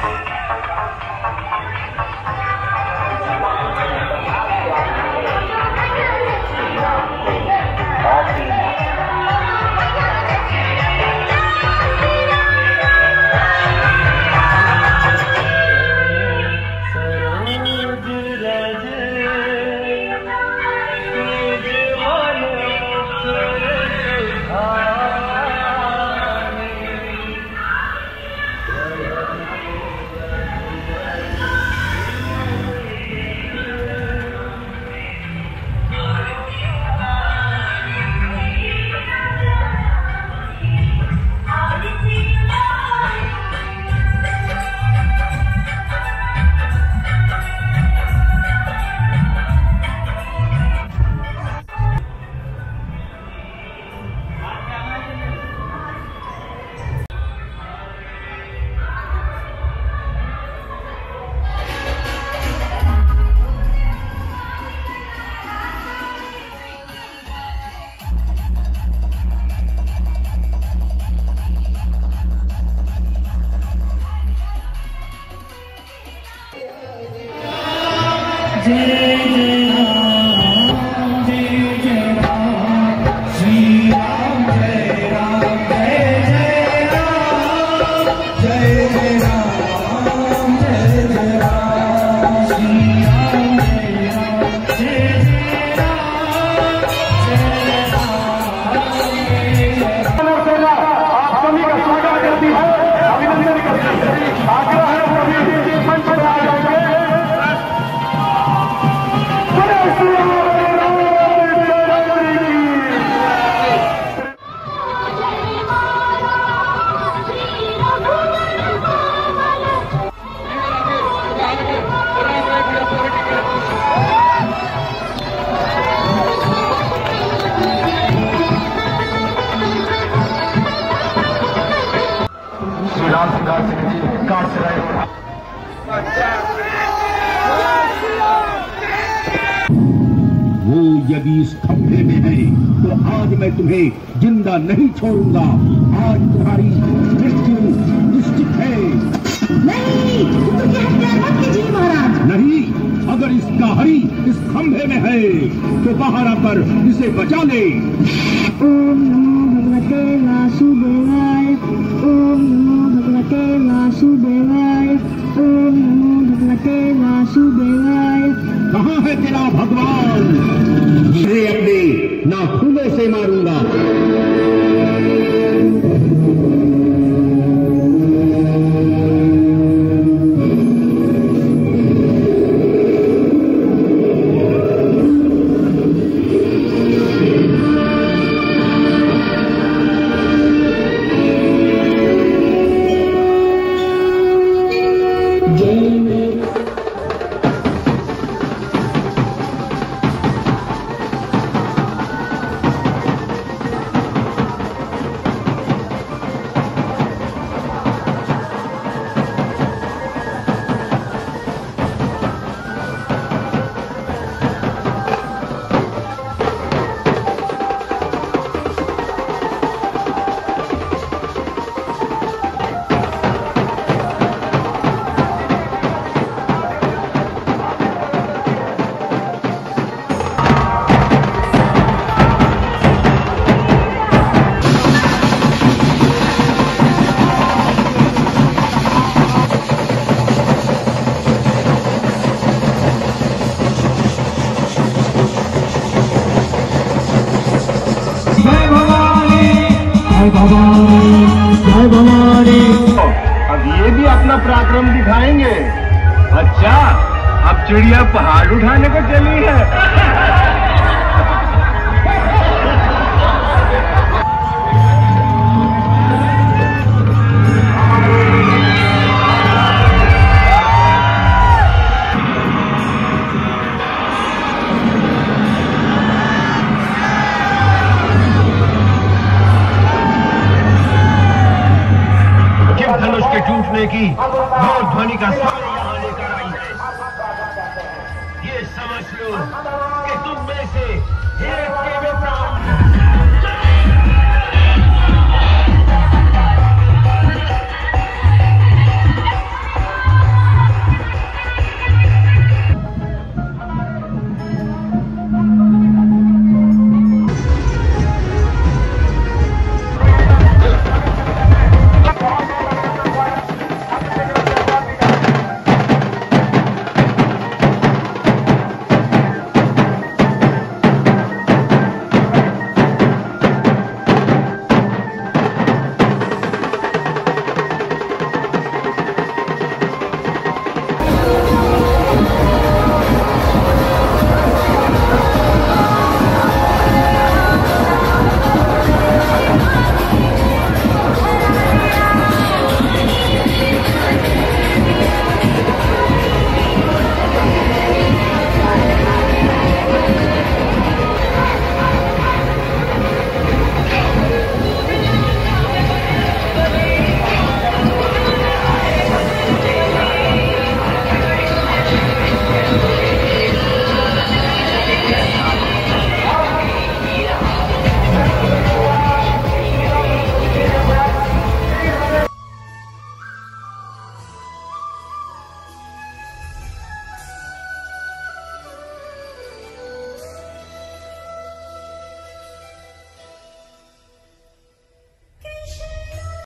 वो यदि इस खंभे में है तो आज मैं तुम्हें जिंदा नहीं छोड़ूंगा। आज तुम्हारी मृत्यु निश्चित है। नहीं, मुझे हत्या मत कीजिए महाराज। नहीं, अगर इसका हरि इस खंभे में है तो बाहर आकर इसे बचा ले। ओम नमो भगवते वासुदेवाय। ओम नमो भगवते वासुदेवाय। ओम नमो भगवते वासुदेवाय। कहाँ है तेरा भगवान? मैं अपने नाखूनों से मारूंगा। जय भवानी। अब ये भी अपना पराक्रम दिखाएंगे। अच्छा, अब चिड़िया पहाड़ उठाने को चली है। धनुष के टूटने की घोर ध्वनि का यहाँ लेकर आई है। ये समझ लो कि तुम में से एक